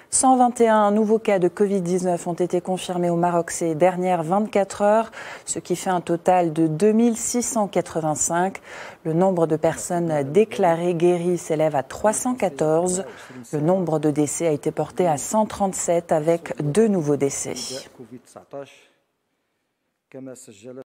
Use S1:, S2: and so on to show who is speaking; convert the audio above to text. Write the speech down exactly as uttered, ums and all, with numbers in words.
S1: cent vingt et un nouveaux cas de Covid dix-neuf ont été confirmés au Maroc ces dernières vingt-quatre heures, ce qui fait un total de deux mille six cent quatre-vingt-cinq. Le nombre de personnes déclarées guéries s'élève à trois cent quatorze. Le nombre de décès a été porté à cent trente-sept avec deux nouveaux décès.